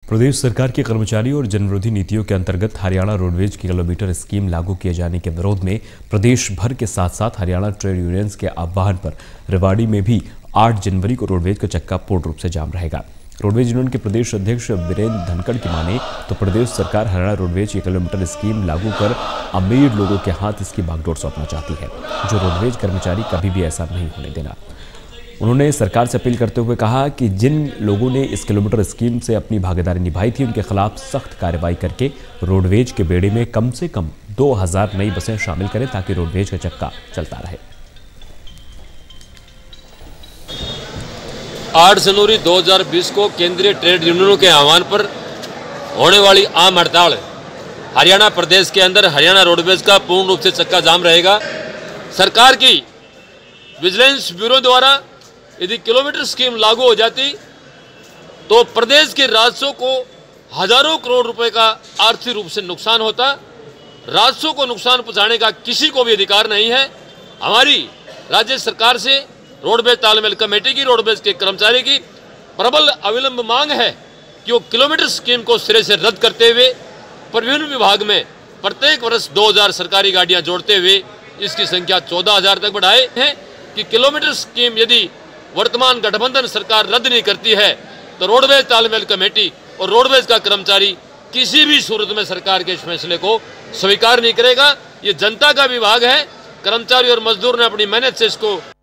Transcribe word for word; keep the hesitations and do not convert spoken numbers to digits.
प्रदेश सरकार के कर्मचारियों और जनविरोधी नीतियों के अंतर्गत हरियाणा रोडवेज की किलोमीटर स्कीम लागू किए जाने के विरोध में प्रदेश भर के साथ साथ हरियाणा ट्रेड यूनियंस के आह्वान पर रेवाड़ी में भी आठ जनवरी को रोडवेज का चक्का पूर्ण रूप से जाम रहेगा। रोडवेज यूनियन के प्रदेश अध्यक्ष वीरेंद्र धनखड़ की माने तो प्रदेश सरकार हरियाणा रोडवेज की किलोमीटर स्कीम लागू कर अमीर लोगों के हाथ इसकी बागडोर सौंपना चाहती है, जो रोडवेज कर्मचारी कभी भी ऐसा नहीं होने देना। उन्होंने सरकार से अपील करते हुए कहा कि जिन लोगों ने इस किलोमीटर स्कीम से अपनी भागीदारी निभाई थी, उनके खिलाफ सख्त कार्रवाई करके रोडवेज के बेड़े में कम से कम दो हज़ार नई बसें शामिल करें ताकि रोडवेज का चक्का चलता रहे। आठ जनवरी दो हज़ार बीस को केंद्रीय ट्रेड यूनियनों के आह्वान पर होने वाली आम हड़ताल हरियाणा प्रदेश के अंदर हरियाणा रोडवेज का पूर्ण रूप से चक्का जाम रहेगा। सरकार की विजिलेंस ब्यूरो द्वारा यदि किलोमीटर स्कीम लागू हो जाती तो प्रदेश के राजस्व को हजारों करोड़ रुपए का आर्थिक रूप से नुकसान होता। राजस्व को नुकसान पहुंचाने का किसी को भी अधिकार नहीं है। हमारी राज्य सरकार से रोडवेज तालमेल कमेटी की, रोडवेज के कर्मचारी की प्रबल अविलंब मांग है कि वो किलोमीटर स्कीम को सिरे से रद्द करते हुए परिवहन विभाग में प्रत्येक वर्ष दो हज़ार सरकारी गाड़ियां जोड़ते हुए इसकी संख्या चौदह हज़ार तक बढ़ाए हैं कि किलोमीटर स्कीम यदि वर्तमान गठबंधन सरकार रद्द नहीं करती है तो रोडवेज तालमेल कमेटी और रोडवेज का कर्मचारी किसी भी सूरत में सरकार के इस फैसले को स्वीकार नहीं करेगा। ये जनता का विभाग है, कर्मचारी और मजदूर ने अपनी मेहनत से इसको